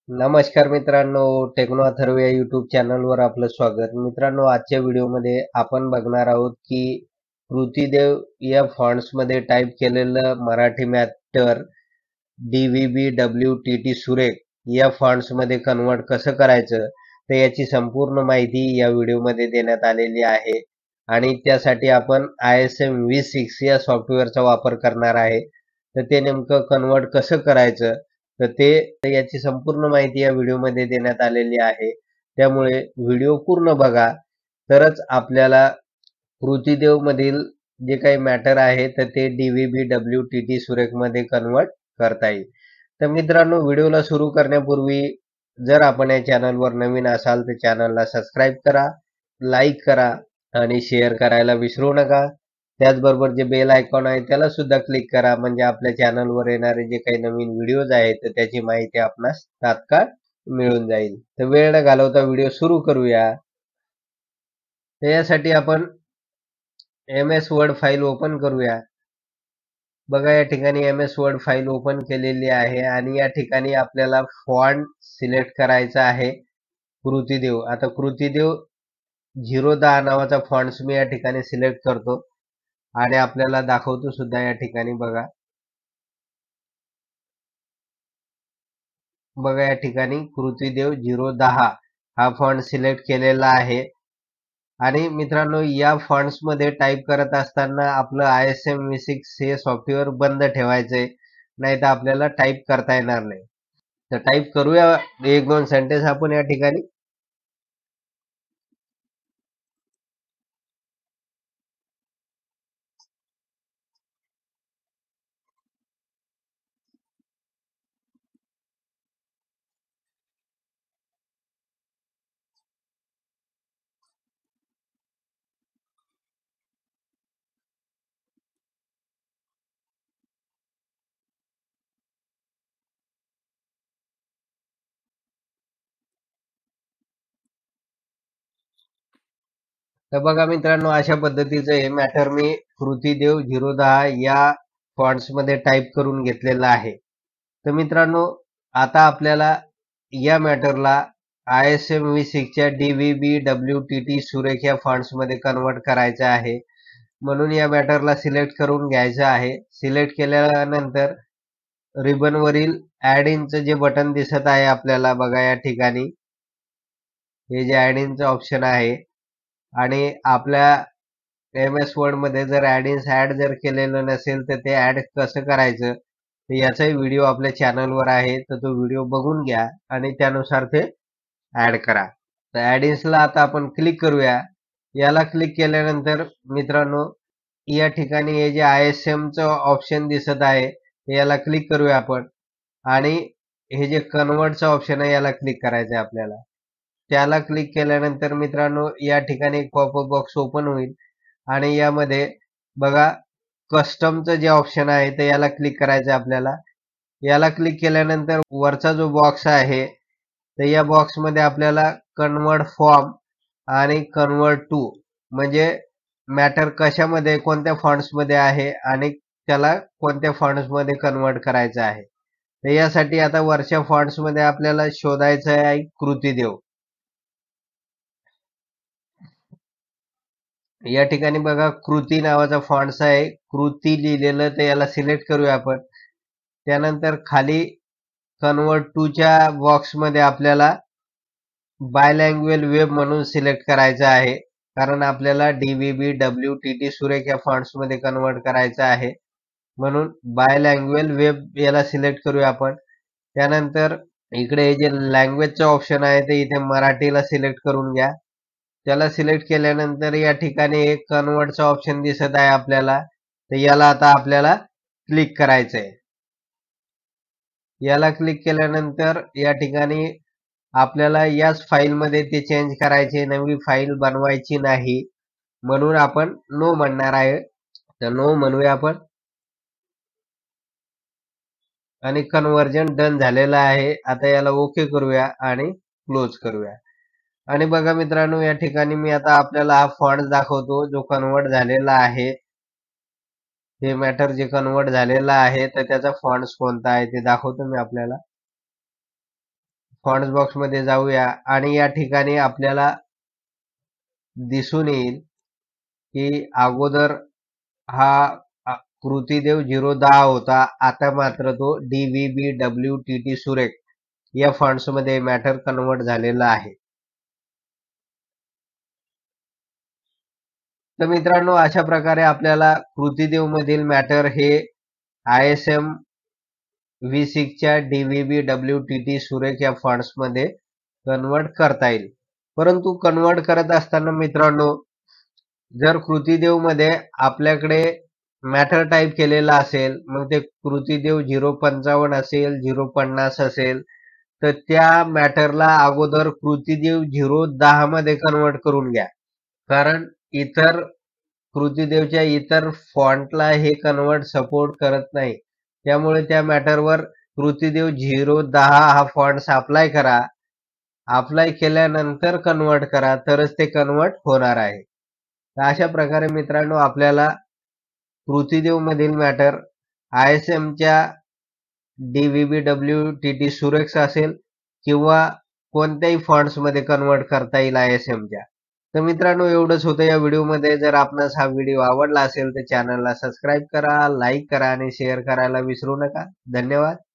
नमस्कार मित्रांनो, टेक्नो अथर्व या यूट्यूब चॅनलवर आपलं स्वागत. मित्रांनो, आजच्या व्हिडिओमध्ये आपण बघणार आहोत की कृतीदेव या फॉन्ट्समध्ये टाईप केलेलं मराठी मॅटर DVB सुरेख या फॉन्ट्समध्ये कन्वर्ट कसं करायचं, तर याची संपूर्ण माहिती या व्हिडिओमध्ये देण्यात आलेली आहे. आणि त्यासाठी आपण ISM V6 या सॉफ्टवेअरचा वापर करणार आहे. तर ते नेमकं कन्वर्ट कसं करायचं, तर ते याची संपूर्ण माहिती या व्हिडिओमध्ये देण्यात आलेली आहे. त्यामुळे व्हिडिओ पूर्ण बघा, तरच आपल्याला कृतीदेव मधील जे काही मॅटर आहे तर ते DVB सुरेखमध्ये कन्वर्ट करता येईल. तर मित्रांनो, व्हिडिओला सुरू करण्यापूर्वी जर आपण या चॅनलवर नवीन असाल तर चॅनलला सबस्क्राईब करा, लाईक करा आणि शेअर करायला विसरू नका. त्याचबरोबर जे बेल आयकॉन आहे त्याला सुद्धा क्लिक करा, म्हणजे आपल्या चॅनलवर येणारे जे काही नवीन व्हिडिओज आहेत तर त्याची माहिती आपणास तात्काळ मिळून जाईल. तर वेळ न घालवता व्हिडिओ सुरू करूया. तर यासाठी आपण MS वर्ड फाईल ओपन करूया. बघा, या ठिकाणी MS वर्ड फाईल ओपन केलेली आहे आणि या ठिकाणी आपल्याला फॉन्ट सिलेक्ट करायचा आहे कृतीदेव. आता कृतीदेव 010 नावाचा फॉन्ट्स मी या ठिकाणी सिलेक्ट करतो आणि आपल्याला दाखवतो सुद्धा. या ठिकाणी बघा या ठिकाणी कृतीदेव 010 हा फॉन्ट सिलेक्ट केलेला आहे. आणि मित्रांनो, या फॉन्ट्समध्ये टाईप करत असताना आपलं ISM V6 हे सॉफ्टवेअर बंद ठेवायचंय, नाही तर आपल्याला टाईप करता येणार नाही. तर टाईप करूया एक दोन सेंटेन्स आपण या ठिकाणी. तर बघा मित्रांनो, अशा पद्धतीचं हे मॅटर मी कृतीदेव 010 या फॉन्ट्समध्ये टाईप करून घेतलेलं आहे. तर मित्रांनो, आता आपल्याला या मॅटरला ISM V6 च्या DVB सुरेख या फॉन्ट्समध्ये कन्वर्ट करायचं आहे. म्हणून या मॅटरला सिलेक्ट करून घ्यायचं आहे. सिलेक्ट केल्यानंतर रिबनवरील ॲड इनचं जे बटन दिसत आहे आपल्याला, बघा या ठिकाणी हे जे ॲड इनचं ऑप्शन आहे. आणि आपल्या MS वर्डमध्ये जर ॲड-इन्स ॲड जर केलेलं नसेल तर ते ॲड कसं करायचं, तर याचाही व्हिडिओ आपल्या चॅनलवर आहे. तर तो व्हिडिओ बघून घ्या आणि त्यानुसार ते ॲड करा. तर ॲड-इन्सला आता आपण क्लिक करूया. याला क्लिक केल्यानंतर मित्रांनो, या ठिकाणी हे जे ISMचं ऑप्शन दिसत आहे याला क्लिक करूया आपण. आणि हे जे कन्वर्टचं ऑप्शन आहे याला क्लिक करायचं आहे आपल्याला. त्याला क्लिक केल्यानंतर मित्रांनो, या ठिकाणी एक पॉपअप बॉक्स ओपन होईल आणि यामध्ये बघा कस्टमचं जे ऑप्शन आहे तर याला क्लिक करायचं आहे आपल्याला. याला क्लिक केल्यानंतर वरचा जो बॉक्स आहे तर या बॉक्समध्ये आपल्याला कन्वर्ट फॉर्म आणि कन्वर्ट टू, म्हणजे मॅटर कशामध्ये कोणत्या फॉन्ट्समध्ये आहे आणि त्याला कोणत्या फॉन्ट्समध्ये कन्वर्ट करायचं आहे. तर यासाठी आता वरच्या फॉन्ट्समध्ये आपल्याला शोधायचं आहे कृतीदेव. या ठिकाणी बघा कृती नावाचा फॉन्ट्स आहे, कृती लिहिलेलं, तर याला सिलेक्ट करूया आपण. त्यानंतर खाली कन्वर्ट टू च्या बॉक्समध्ये आपल्याला बायलँग्वेज वेब म्हणून सिलेक्ट करायचं आहे, कारण आपल्याला DVB सुरेख या फॉन्ट्समध्ये कन्वर्ट करायचं आहे. म्हणून बायलँग्वेज वेब याला सिलेक्ट करूया आपण. त्यानंतर इकडे हे जे लँग्वेजचं ऑप्शन आहे ते इथे मराठीला सिलेक्ट करून घ्या. त्याला सिलेक्ट केल्यानंतर या ठिकाणी एक कन्वर्टचा ऑप्शन दिसत आहे आपल्याला, तर याला आता आपल्याला क्लिक करायचं आहे. याला क्लिक केल्यानंतर या ठिकाणी आपल्याला याच फाईलमध्ये ते चेंज करायचे, नवी फाईल बनवायची नाही. म्हणून आपण नो म्हणणार आहे. तर नो म्हणूया आपण आणि कन्व्हर्जन डन झालेलं आहे. आता याला ओके करूया आणि क्लोज करूया. आणि बघा मित्रांनो, या ठिकाणी मी आता आपल्याला हा फॉन्ट दाखवतो जो कन्वर्ट झालेला आहे. हे मॅटर जे कन्वर्ट झालेलं आहे तर त्याचा फॉन्ट्स कोणता आहे ते दाखवतो मी आपल्याला. फॉन्ट्स बॉक्समध्ये जाऊया आणि या ठिकाणी आपल्याला दिसून येईल की अगोदर हा कृतीदेव 010 होता, आता मात्र तो DVBWTT सुरेख या फॉन्ट्समध्ये मॅटर कन्वर्ट झालेला आहे. तर मित्रांनो, अशा प्रकारे आपल्याला कृतीदेव मधील मॅटर हे ISM V6 च्या DVBWTT सुरेख या फॉन्ट्समध्ये कन्वर्ट करता येईल. परंतु कन्वर्ट करत असताना मित्रांनो, जर कृतीदेव मध्ये आपल्याकडे मॅटर टाईप केलेला असेल, मग ते कृतीदेव 055 असेल, 050 असेल, तर त्या मॅटरला अगोदर कृतीदेव 010 मध्ये कन्वर्ट करून घ्या. कारण इतर कृतीदेवच्या इतर फॉन्टला हे कन्वर्ट सपोर्ट करत नाही. त्यामुळे त्या मॅटरवर कृतीदेव 010 हा फॉन्ट्स अप्लाय करा. अप्लाय केल्यानंतर कन्वर्ट करा, तरच ते कन्वर्ट होणार आहे. तर अशा प्रकारे मित्रांनो, आपल्याला कृतीदेव मधील मॅटर ISMच्या DVBWTT सुरेख असेल किंवा कोणत्याही फॉन्ट्समध्ये कन्वर्ट करता येईल ISMच्या. तर मित्रांनो, एवढंच होतं या व्हिडिओमध्ये. जर आपणास हा व्हिडिओ आवडला असेल तर चॅनलला सबस्क्राईब करा, लाईक करा आणि शेअर करायला विसरू नका. धन्यवाद.